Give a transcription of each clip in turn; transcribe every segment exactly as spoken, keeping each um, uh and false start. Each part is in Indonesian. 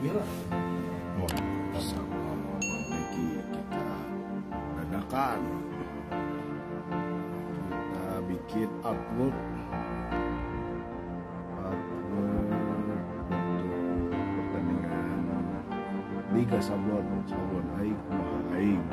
Iya lah. Wah, sama Deki kita dadakan. Kita bikin artwork artwork untuk pertandingan Liga Sablon Sablon Aing Kumaha Aing.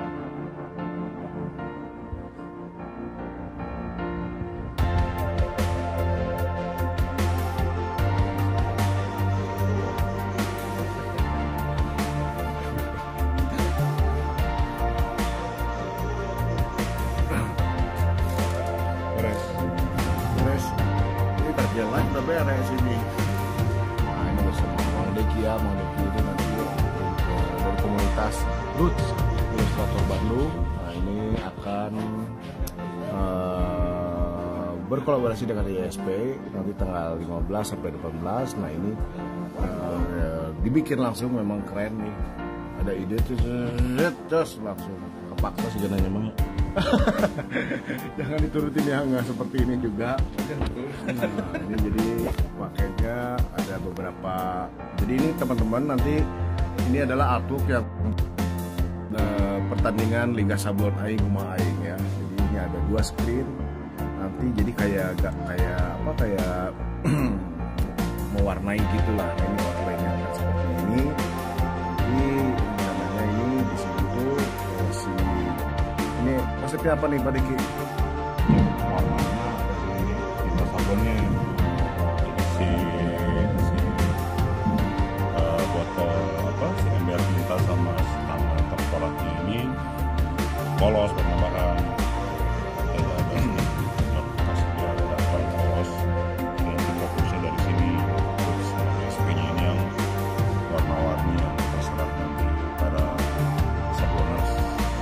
Jalan tapi area sini. Nah ini bersama Mang Deki ya, Mang Deki itu nanti dari komunitas Roots Ilustrator Bandung. Nah ini akan uh, berkolaborasi dengan I S P nanti tanggal lima belas sampai delapan belas. Nah ini uh, dibikin langsung, memang keren nih. Ada ide terus langsung kepaksa sih jenanya Mang. Jangan diturutin ya, nggak seperti ini juga. Nah, ini jadi pakainya ada beberapa. Jadi ini teman-teman nanti ini adalah artwork yang uh, pertandingan Liga Sablon Aing Kumaha Aing ya. Jadi ini ada dua screen nanti, jadi kayak gak kayak apa kayak mewarnai gitulah. Ini warnanya kan seperti ini. Jadi namanya ini di sini tuh si ini maksudnya apa nih Pak Diki? Warnanya apa sih ini? Kita sabunnya jadi si, si uh, botol apa si ember tinta sama sama temporatnya ini polos bertambahan. Ada ada bekas dia ada daftar polos dan kita fokusnya dari sini. Terus S P-nya ini yang warna-warni yang terserah nanti para saboners.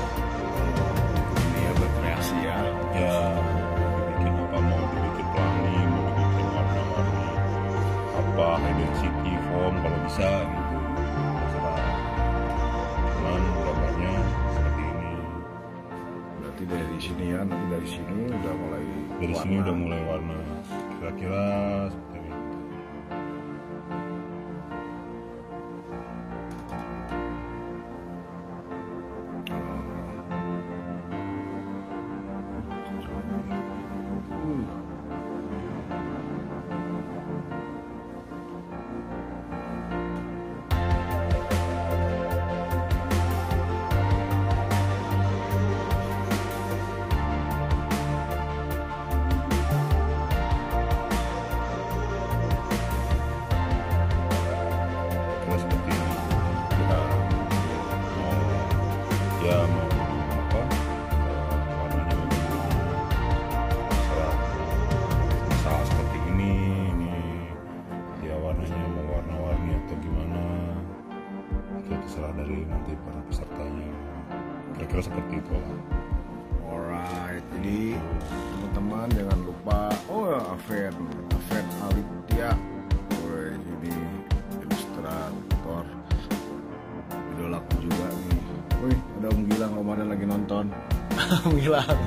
Ya dibikin apa, mau dibikin pelangi, mau dibikin warna-warni apa, identity foam kalau bisa gitu, terserah. Cuman gambarnya seperti ini. Berarti dari sini ya, nanti dari sini udah mulai Dari warna. sini udah mulai warna kira-kira seperti ini. Seperti ini kita mau ya mau apa warnanya bagaimana, terserah. Misal seperti ini ini dia warnanya mau warna-warni atau gimana, itu terserah dari nanti para pesertanya, kira-kira seperti itu lah. Alright, jadi teman-teman jangan lupa, oh ya Aven Aven Alitia, oh ini ilustrator idolaku juga nih. Wih, ada Om Gilang, Om Adan lagi nonton. Om Gilang.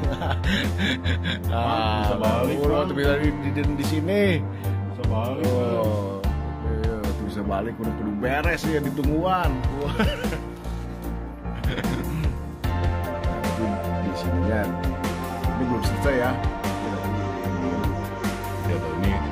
Ah, bisa balik, oh, Bang. bisa di, di, di, di sini. Bisa balik. Oh, iya, bisa balik udah kudu beres ya ditungguan. Tapi di sininya ini belum selesai ya. Ya ini